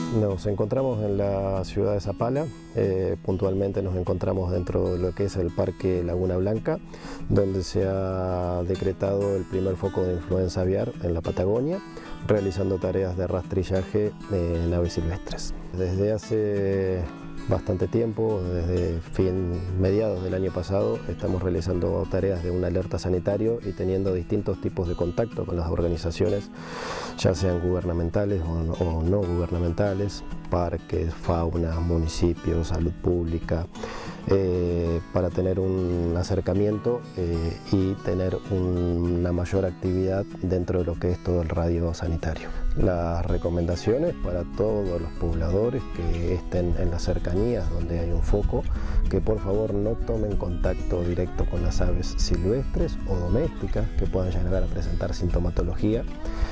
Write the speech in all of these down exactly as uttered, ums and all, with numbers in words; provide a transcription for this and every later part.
Nos encontramos en la ciudad de Zapala, eh, puntualmente nos encontramos dentro de lo que es el Parque Laguna Blanca, donde se ha decretado el primer foco de influenza aviar en la Patagonia, realizando tareas de rastrillaje en aves silvestres. Desde hace bastante tiempo, desde fin, mediados del año pasado, estamos realizando tareas de un alerta sanitario y teniendo distintos tipos de contacto con las organizaciones, ya sean gubernamentales o, o no gubernamentales, parques, fauna, municipios, salud pública, eh, para tener un acercamiento eh, y tener un, una mayor actividad dentro de lo que es todo el radio sanitario. Las recomendaciones para todos los pobladores que estén en las cercanías donde hay un foco, que por favor no tomen contacto directo con las aves silvestres o domésticas que puedan llegar a presentar sintomatología,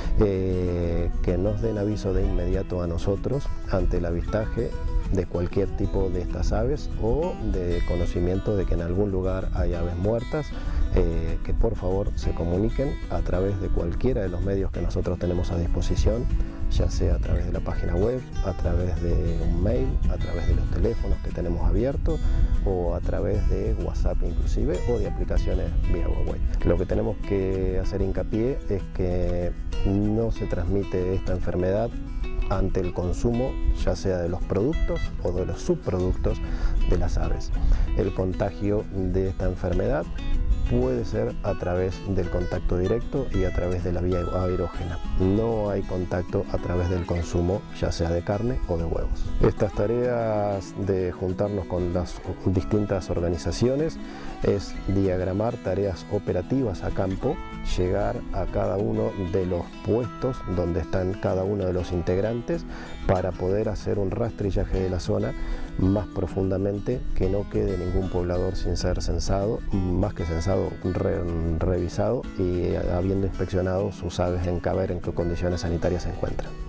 eh, que nos den aviso de inmediato a nosotros ante el avistaje de cualquier tipo de estas aves o de conocimiento de que en algún lugar hay aves muertas, eh, que por favor se comuniquen a través de cualquiera de los medios que nosotros tenemos a disposición, ya sea a través de la página web, a través de un mail, a través de los teléfonos que tenemos abiertos o a través de WhatsApp inclusive o de aplicaciones vía web. Lo que tenemos que hacer hincapié es que no se transmite esta enfermedad ante el consumo, ya sea de los productos o de los subproductos de las aves. El contagio de esta enfermedad puede ser a través del contacto directo y a través de la vía aerógena. No hay contacto a través del consumo, ya sea de carne o de huevos. Estas tareas de juntarnos con las distintas organizaciones es diagramar tareas operativas a campo, llegar a cada uno de los puestos donde están cada uno de los integrantes para poder hacer un rastrillaje de la zona más profundamente, que no quede ningún poblador sin ser censado, más que censado, re, revisado y habiendo inspeccionado sus aves en caber en qué condiciones sanitarias se encuentran.